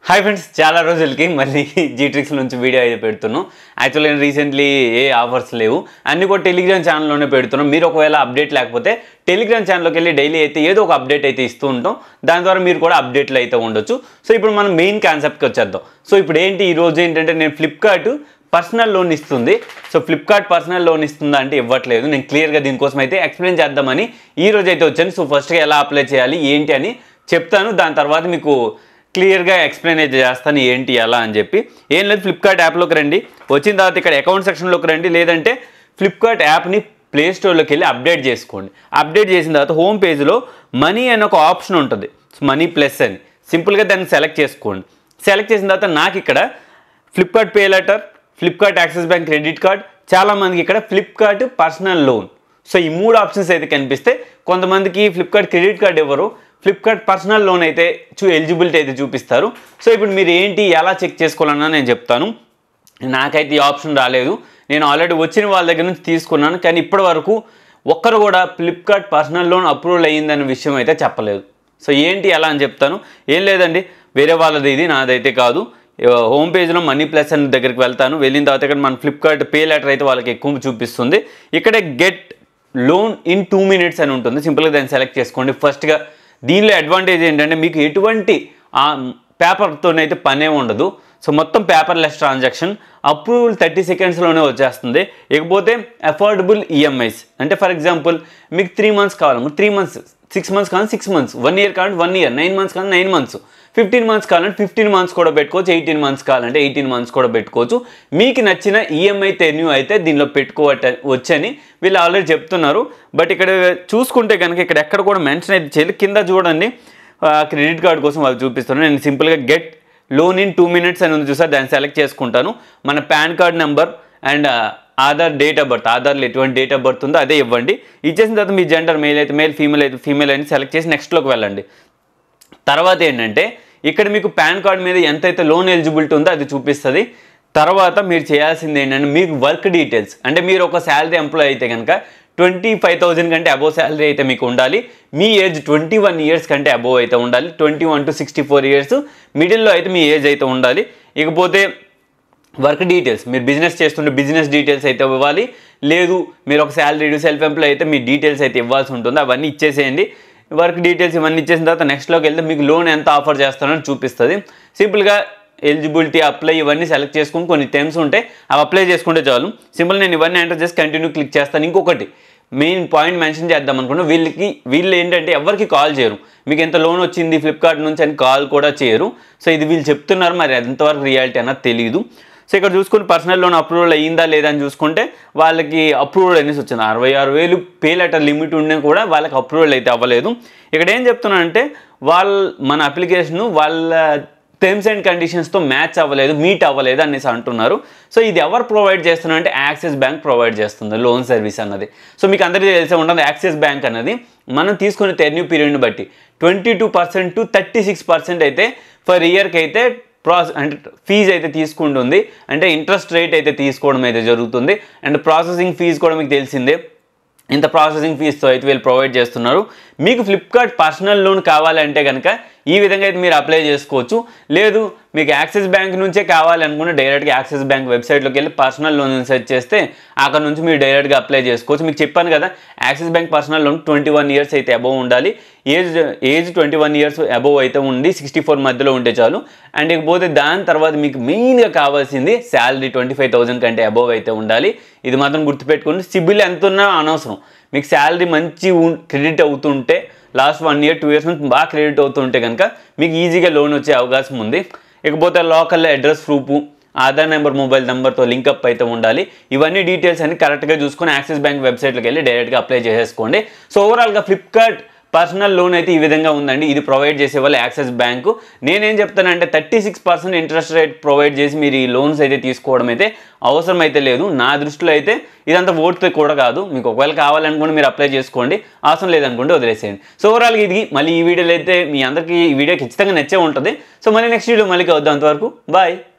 Hi friends, చాలా రోజులకి మళ్ళీ Gtricks నుంచి వీడియో అయితే పెడుతున్నాను. యాక్చువల్లీ నేను రీసెంట్లీ ఏ ఆఫర్స్ లేవు, అన్నీ కూడా టెలిగ్రామ్ ఛానల్లోనే పెడుతున్నాం. మీరు ఒకవేళ అప్డేట్ లేకపోతే టెలిగ్రామ్ ఛానల్లోకి వెళ్ళి డైలీ అయితే ఏదో ఒక అప్డేట్ అయితే ఇస్తూ ఉంటాం. దాని ద్వారా మీరు కూడా అప్డేట్లు అయితే ఉండొచ్చు. సో ఇప్పుడు మనం మెయిన్ కాన్సెప్ట్కి వచ్చేద్దాం. సో ఇప్పుడు ఏంటి ఈరోజు ఏంటంటే నేను ఫ్లిప్కార్ట్ పర్సనల్ లోన్ ఇస్తుంది. సో ఫ్లిప్కార్ట్ పర్సనల్ లోన్ ఇస్తుందా అంటే ఇవ్వట్లేదు. నేను క్లియర్గా దీనికోసం అయితే ఎక్స్ప్లెయిన్ చేద్దామని ఈరోజు అయితే వచ్చాను. సో ఫస్ట్గా ఎలా అప్లై చేయాలి ఏంటి అని చెప్తాను. దాని తర్వాత మీకు క్లియర్గా ఎక్స్ప్లెయిన్ అయితే చేస్తాను ఏంటి ఎలా అని చెప్పి. ఏం లేదు, ఫ్లిప్కార్ట్ యాప్లోకి రండి. వచ్చిన తర్వాత ఇక్కడ అకౌంట్ సెక్షన్లోకి రండి, లేదంటే ఫ్లిప్కార్ట్ యాప్ని ప్లే స్టోర్లోకి వెళ్ళి అప్డేట్ చేసుకోండి. అప్డేట్ చేసిన తర్వాత హోమ్ పేజ్లో మనీ అని ఒక ఆప్షన్ ఉంటుంది, మనీ ప్లస్ అని. సింపుల్గా దాన్ని సెలెక్ట్ చేసుకోండి. సెలెక్ట్ చేసిన తర్వాత నాకు ఇక్కడ Flipkart pay later, Flipkart Axis bank credit card, చాలామందికి ఇక్కడ ఫ్లిప్కార్ట్ పర్సనల్ లోన్. సో ఈ మూడు ఆప్షన్స్ అయితే కనిపిస్తే, కొంతమందికి ఫ్లిప్కార్ట్ క్రెడిట్ కార్డ్ ఇవ్వరు, ఫ్లిప్కార్ట్ పర్సనల్ లోన్ అయితే ఎలిజిబిలిటీ అయితే చూపిస్తారు. సో ఇప్పుడు మీరు ఏంటి ఎలా చెక్ చేసుకోవాలన్నా నేను చెప్తాను. నాకైతే ఈ ఆప్షన్ రాలేదు, నేను ఆల్రెడీ వచ్చిన వాళ్ళ దగ్గర నుంచి తీసుకున్నాను. కానీ ఇప్పటి వరకు ఒక్కరు కూడా ఫ్లిప్కార్ట్ పర్సనల్ లోన్ అప్రూవల్ అయ్యిందనే విషయం అయితే చెప్పలేదు. సో ఏంటి ఎలా అని చెప్తాను. ఏం లేదండి, వేరే వాళ్ళది, ఇది నాదైతే కాదు. హోమ్ పేజ్లో మనీ ప్లస్ అని దగ్గరికి వెళ్తాను. వెళ్ళిన తర్వాత ఇక్కడ మన ఫ్లిప్కార్ట్ పే లెటర్ అయితే వాళ్ళకి ఎక్కువ చూపిస్తుంది. ఇక్కడే గెట్ లోన్ ఇన్ 2 minutes అని ఉంటుంది. సింపుల్గా దాన్ని సెలెక్ట్ చేసుకోండి. ఫస్ట్గా దీనిలో అడ్వాంటేజ్ ఏంటంటే మీకు ఎటువంటి పేపర్తోనైతే పనే ఉండదు. సో మొత్తం పేపర్లెస్ ట్రాన్సాక్షన్, అప్రూవల్ 30 secondsలోనే వచ్చేస్తుంది. ఇకపోతే అఫోర్డబుల్ ఈఎంఐస్ అంటే ఫర్ ఎగ్జాంపుల్ మీకు 3 months కావాలి, 3 months, 6 months కావాలి 6 months, 1 year కావాలి 1 year, 9 months కావాలి 9 months, 15 months కావాలంటే 15 months కూడా పెట్టుకోవచ్చు, 18 months కావాలంటే 18 months కూడా పెట్టుకోవచ్చు. మీకు నచ్చిన ఈఎంఐ టెన్యూ అయితే దీనిలో పెట్టుకోవచ్చని వీళ్ళు ఆల్రెడీ చెప్తున్నారు. బట్ ఇక్కడ చూసుకుంటే కనుక ఇక్కడ ఎక్కడ కూడా మెన్షన్ అయితే చేయలేదు. కింద చూడండి, క్రెడిట్ కార్డ్ కోసం వాళ్ళు చూపిస్తున్నారు. నేను సింపుల్గా గెట్ లోన్ ఇన్ 2 minutes అని ఉంది చూసారు, దాన్ని సెలెక్ట్ చేసుకుంటాను. మన PAN card number and Aadhaar date of birth, ఆధార్లో ఎటువంటి డేట్ ఆఫ్ బర్త్ ఉందో అదే ఇవ్వండి. ఇచ్చేసిన తర్వాత మీ జెండర్ మెయిల్ అయితే మెయిల్, ఫీమేల్ అయితే ఫీమేల్ అని సెలెక్ట్ చేసి నెక్స్ట్లోకి వెళ్ళండి. తర్వాత ఏంటంటే ఇక్కడ మీకు పాన్ కార్డ్ మీద ఎంతైతే లోన్ ఎలిజిబిలిటీ ఉందో అది చూపిస్తుంది. తర్వాత మీరు చేయాల్సింది ఏంటంటే మీకు వర్క్ డీటెయిల్స్, అంటే మీరు ఒక శాలరీ ఎంప్లాయ్ అయితే కనుక 25,000 కంటే అబోవ్ శాలరీ అయితే మీకు ఉండాలి. మీ ఏజ్ 21 years కంటే అబోవ్ అయితే ఉండాలి. 21 to 64 years మిడిల్లో అయితే మీ ఏజ్ అయితే ఉండాలి. ఇకపోతే వర్క్ డీటెయిల్స్, మీరు బిజినెస్ చేస్తుంటే బిజినెస్ డీటెయిల్స్ అయితే ఇవ్వాలి. లేదు మీరు ఒక శాలరీ సెల్ఫ్ ఎంప్లాయ్ అయితే మీ డీటెయిల్స్ అయితే ఇవ్వాల్సి ఉంటుంది. అవన్నీ ఇచ్చేసేయండి. వర్క్ డీటెయిల్స్ ఇవన్నీ ఇచ్చేసిన తర్వాత నెక్స్ట్లోకి వెళ్తే మీకు లోన్ ఎంత ఆఫర్ చేస్తారని చూపిస్తుంది. సింపుల్గా ఎలిజిబిలిటీ, అప్లై ఇవన్నీ సెలెక్ట్ చేసుకుని కొన్ని టైమ్స్ ఉంటాయి, అవి అప్లై చేసుకుంటే చాలు. సింపుల్ నేను ఇవన్నీ ఎంటర్ చేసి కంటిన్యూ క్లిక్ చేస్తాను. ఇంకొకటి మెయిన్ పాయింట్ మెన్షన్ చేద్దాం అనుకున్నా, వీళ్ళు ఏంటంటే ఎవరికి కాల్ చేయరు. మీకు ఎంత లోన్ వచ్చింది ఫ్లిప్కార్ట్ నుంచి అని కాల్ కూడా చేయరు. సో ఇది వీళ్ళు చెప్తున్నారు, మరి ఎంతవరకు రియాలిటీ అన్నది తెలియదు. సో ఇక్కడ చూసుకుని పర్సనల్ లోన్ అప్రూవల్ అయ్యిందా లేదా అని చూసుకుంటే వాళ్ళకి అప్రూవల్ అనేసి వచ్చింది. 66,000 పే లెటర్ లిమిట్ ఉండే కూడా వాళ్ళకి అప్రూవల్ అయితే అవ్వలేదు. ఇక్కడ ఏం చెప్తున్నానంటే మన అప్లికేషను వాళ్ళ టర్మ్స్ అండ్ కండిషన్స్తో మ్యాచ్ అవ్వలేదు, మీట్ అవ్వలేదు అనేసి అంటున్నారు. సో ఇది ఎవరు ప్రొవైడ్ చేస్తున్నారు అంటే యాక్సిస్ బ్యాంక్ ప్రొవైడ్ చేస్తుంది లోన్ సర్వీస్ అన్నది. సో మీకు అందరికీ తెలిసే ఉంటుంది, యాక్సిస్ బ్యాంక్ అన్నది మనం తీసుకునే టెన్యూ పీరియడ్ని బట్టి 22% to 36% అయితే ఫర్ ఇయర్కి అయితే అంటే ఫీజు అయితే తీసుకుంటుంది. అంటే ఇంట్రెస్ట్ రేట్ అయితే తీసుకోవడం అయితే జరుగుతుంది. అండ్ ప్రాసెసింగ్ ఫీజు కూడా మీకు తెలిసిందే, ఇంత ప్రాసెసింగ్ ఫీజుతో అయితే వీళ్ళు ప్రొవైడ్ చేస్తున్నారు. మీకు ఫ్లిప్కార్ట్ పర్సనల్ లోన్ కావాలంటే కనుక ఈ విధంగా అయితే మీరు అప్లై చేసుకోవచ్చు. లేదు మీకు యాక్సిస్ బ్యాంక్ నుంచే కావాలి అనుకుంటే డైరెక్ట్గా యాక్సిస్ బ్యాంక్ వెబ్సైట్లోకి వెళ్ళి పర్సనల్ లోన్ సెర్చ్ చేస్తే అక్కడ నుంచి మీరు డైరెక్ట్గా అప్లై చేసుకోవచ్చు. మీకు చెప్పాను కదా, Axis bank personal loan 21 years అయితే అబోవ్ ఉండాలి. ఏజ్ 21 years అబోవ్ అయితే ఉండి 64 మధ్యలో ఉంటే చాలు. అండ్ ఇకపోతే దాని తర్వాత మీకు మెయిన్గా కావాల్సింది శాలరీ 25,000 కంటే అబోవ్ అయితే ఉండాలి. ఇది మాత్రం గుర్తుపెట్టుకోండి. సిబిల్ ఎంత ఉన్నా అనవసరం, మీకు శాలరీ మంచి క్రెడిట్ అవుతుంటే లాస్ట్ 1 year 2 years నుంచి బాగా క్రెడిట్ అవుతుంటే కనుక మీకు ఈజీగా లోన్ వచ్చే అవకాశం ఉంది. ఇకపోతే local address proof, Aadhaar number, mobile నెంబర్తో లింకప్ అయితే ఉండాలి. ఇవన్నీ డీటెయిల్స్ అన్ని కరెక్ట్గా చూసుకొని యాక్సిస్ బ్యాంక్ వెబ్సైట్లోకి వెళ్ళి డైరెక్ట్గా అప్లై చేసేసుకోండి. సో ఓవరాల్గా ఫ్లిప్కార్ట్ పర్సనల్ లోన్ అయితే ఈ విధంగా ఉందండి. ఇది ప్రొవైడ్ చేసే వాళ్ళు యాక్సిస్ బ్యాంకు. నేనేం చెప్తానంటే 36% ఇంట్రెస్ట్ రేట్ ప్రొవైడ్ చేసి మీరు ఈ లోన్స్ అయితే తీసుకోవడం అయితే అవసరం అయితే లేదు. నా దృష్టిలో అయితే ఇదంతా ఓట్తో కూడా కాదు. మీకు ఒకవేళ కావాలనుకుంటే మీరు అప్లై చేసుకోండి, అవసరం లేదనుకుంటే వదిలేసేయండి. సో ఓవరాల్గా ఇది మళ్ళీ ఈ వీడియోలో అయితే మీ అందరికీ ఈ వీడియో ఖచ్చితంగా నచ్చే ఉంటుంది. సో మళ్ళీ నెక్స్ట్ వీడియో మళ్ళీ కలుద్దాం. అంతవరకు బాయ్.